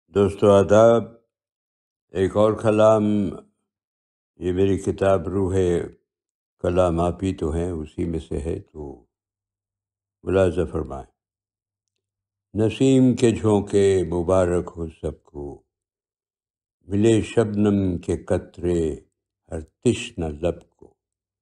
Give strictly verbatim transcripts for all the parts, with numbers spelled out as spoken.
دوستو آداب. ایک اور کلام، یہ میری کتاب روح کلام آپ ہی تو ہیں، اسی میں سے ہے، تو ملاحظہ فرمائیں. نسیم کے جھونکے مبارک ہو سب کو، ملے شبنم کے قطرے ہر تشنہ لب کو،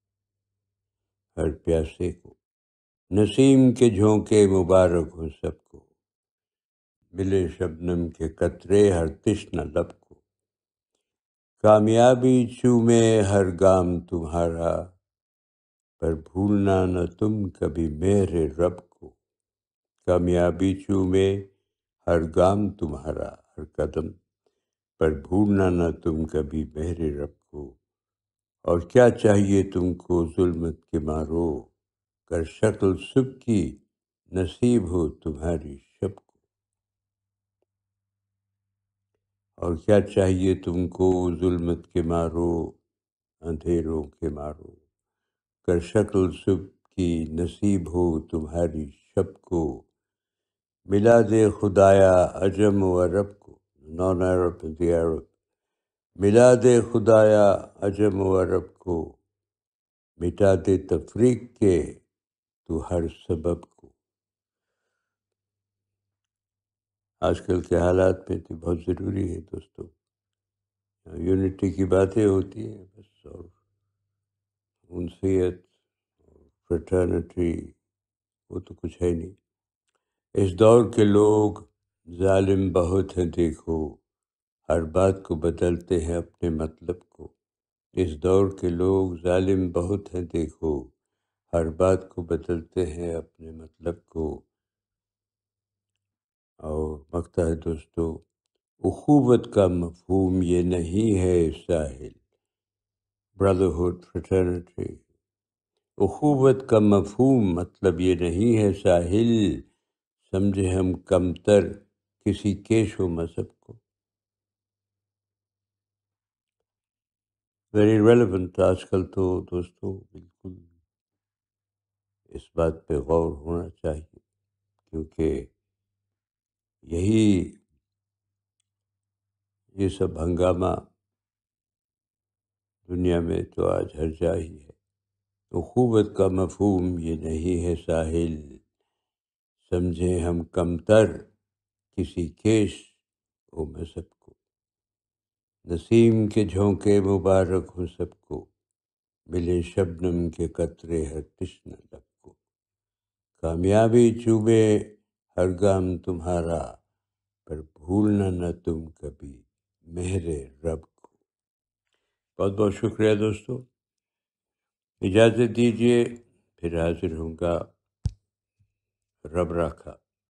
ہر پیاسے کو. نسیم کے جھونکے مبارک ہو سب کو، ملے شبنم کے قطرے ہر تشنہ لب کو. کامیابی چومے ہر گام تمہارا، پر بھولنا نہ تم کبھی مہر رب کو. کامیابی چومے ہر گام تمہارا، ہر قدم، پر بھولنا نہ تم کبھی مہر رب کو. اور کیا چاہیے تم کو ظلمت کے مارو، کر شکل صبح کی نصیب ہو تمہاری شب کو. اور کیا چاہیے تم کو ظلمت کے مارو، اندھیروں کے مارو، کر شکل صبح کی نصیب ہو تمہاری شب کو. ملا دے خدایا عجم و عرب کو، نان عرب دی عرب. ملا دے خدایا عجم و عرب کو، مٹا دے تفریق کے تو ہر سبب کو. آج کل کے حالات میں تو بہت ضروری ہے دوستو، یونٹی کی باتیں ہوتی ہیں بس، اور انسیت فریٹرنٹی وہ تو کچھ ہے نہیں. اس دور کے لوگ ظالم بہت ہیں دیکھو، ہر بات کو بدلتے ہیں اپنے مطلب کو. اس دور کے لوگ ظالم بہت ہیں دیکھو، ہر بات کو بدلتے ہیں اپنے مطلب کو. اور مقطع ہے دوستو، اخوت کا مفہوم یہ نہیں ہے ساحل. برادرہڈ، فریٹرنٹی، اخوت کا مفہوم مطلب یہ نہیں ہے ساحل، سمجھے ہم کمتر کسی کیش و مذہب کو. Very relevant. آج کل تو دوستو بالکل اس بات پہ غور ہونا چاہیے، کیونکہ یہی یہ سب ہنگامہ دنیا میں تو آج ہر جا ہی ہے. اخوت کا مفہوم یہ نہیں ہے ساحل، سمجھیں ہم کمتر کسی کیش و مذہب کو. نسیم کے جھونکے مبارک ہوں سب کو، ملے شبنم کے قطرے ہر تشنہ لب کو. کامیابی چوبے ہر گام تمہارا، پر بھولنا نہ تم کبھی مہر رب کو. بہت بہت شکریہ دوستو. اجازت دیجیے، پھر حاضر ہوں گا. رب راکھا.